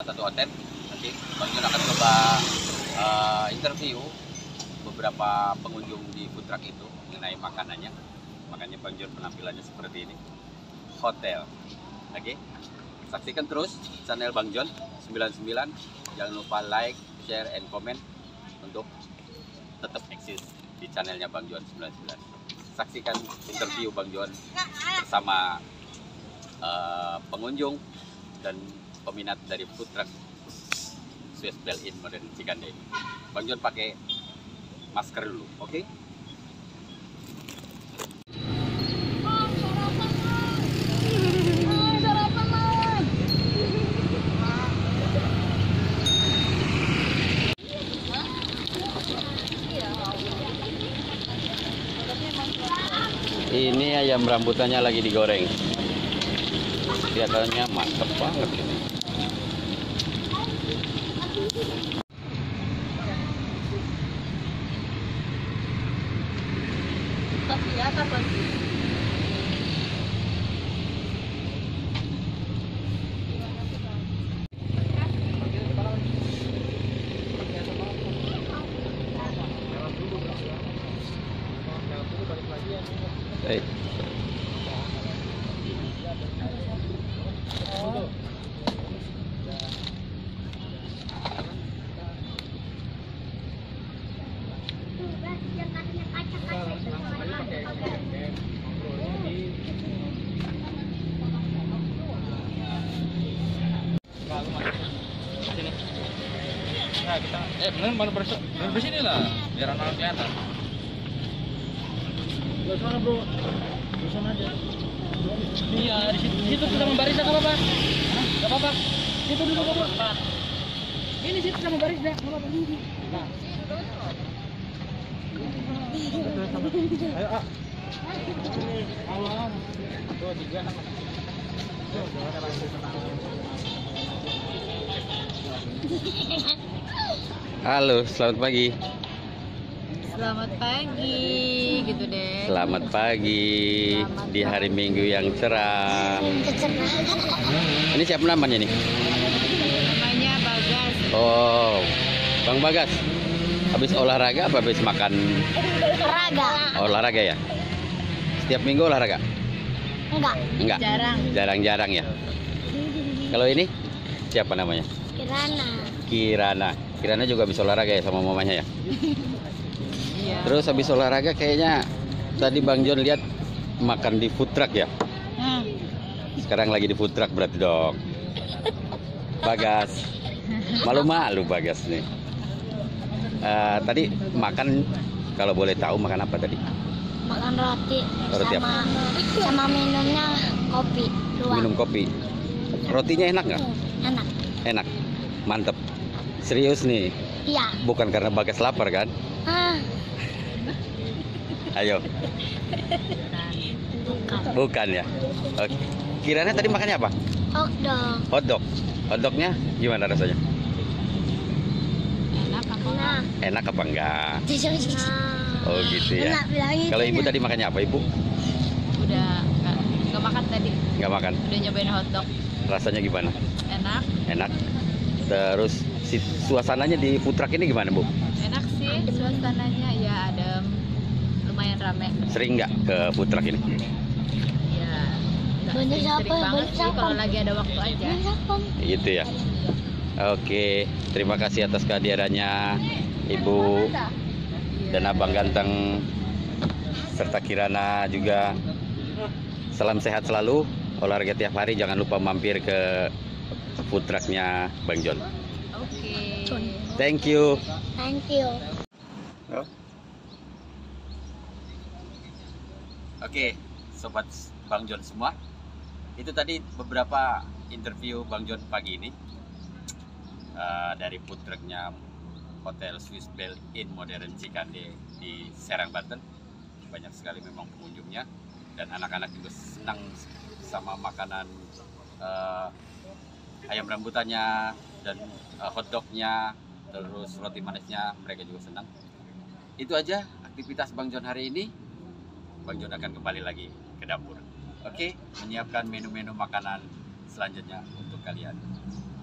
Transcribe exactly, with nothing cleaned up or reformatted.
satu hotel. Nanti Bang Jon akan coba uh, interview beberapa pengunjung di food truck itu mengenai makanannya. Makanya Bang Jon penampilannya seperti ini. Hotel. Oke. Saksikan terus channel Bang Jon sembilan puluh sembilan. Jangan lupa like, share, and comment untuk tetap eksis di channelnya Bang Jon sembilan puluh sembilan. Saksikan interview Bang Jon bersama uh, pengunjung dan peminat dari food truck Swiss Bell Inn Modern Cikande. Bang Jon pakai masker dulu, oke? Okay? Ini ayam rambutannya lagi digoreng. Kelihatannya mantep banget ini. Tapi ya apa sih? Baik. Nah, kita eh benar baru bersih baru bersih nih lah biar anak kelihatan. Di sana bro, di sana aja. Iya di situ, di situ sudah membaris nggak apa-apa? Nggak apa-apa. Situ dulu nggak apa-apa. Ini situ sudah membaris dah, nggak apa-apa ini. Nah. Ayo ah. Ini awal. Dua tiga. Halo, selamat pagi. Selamat pagi, gitu deh. Selamat pagi Selamat di hari Minggu yang cerah. Ini siapa namanya nih? Namanya Bagas. Oh, Bang Bagas. Habis olahraga apa habis makan? Olahraga. Olahraga ya. Setiap minggu olahraga? Enggak. Enggak. Jarang. Jarang-jarang ya. Kalau ini siapa namanya? Kirana. Kirana. Kirana juga habis olahraga ya sama mamanya ya. Iya. Terus habis olahraga kayaknya tadi Bang Jon lihat makan di food truck ya. Hmm. Sekarang lagi di food truck berarti dong. Bagas. Malu-malu Bagas nih. Uh, tadi makan, kalau boleh tahu makan apa tadi? Makan roti, Roti sama sama minumnya kopi dua. Minum kopi. Rotinya enak nggak? Enak. Enak. Mantep. Serius nih. Iya. Bukan karena Bagas lapar kan? Ah, Ayo. bukan. Bukan ya. Oke. Kirana tadi makannya apa? Hotdog. Hotdog. Hotdognya gimana rasanya? Enak apa? Nah, Enak apa enggak? nah. Oh gitu ya. Enak bilangin Kalau ibu enak. tadi makannya apa ibu? Udah nggak nggak makan tadi. Nggak makan. Udah nyobain hotdog. Rasanya gimana? Enak. Enak. Terus si suasananya di food truck ini gimana bu? Enak sih suasananya, ya adem. Lumayan rame. Sering nggak ke food truck ini? Ya. nggak Banyak sering-sering siapa? banget Banyak sih siapa? kalau lagi ada waktu aja. Siapa? Gitu ya. Oke, terima kasih atas kehadirannya Ibu dan Abang Ganteng serta Kirana juga. Salam sehat selalu, olahraga tiap hari, jangan lupa mampir ke food trucknya Bang Jon. Oke. Thank you. Thank you. Oke, sobat Bang Jon semua. Itu tadi beberapa interview Bang Jon pagi ini uh, dari food trucknya Hotel Swiss Bell Inn Modern Cikande di Serang, Banten. Banyak sekali memang pengunjungnya dan anak-anak juga senang sama makanan uh, ayam rambutannya dan uh, hotdognya, terus roti manisnya, mereka juga senang. Itu aja aktivitas Bang Jon hari ini. Bang Jon akan kembali lagi ke dapur. Oke, menyiapkan menu-menu makanan selanjutnya untuk kalian.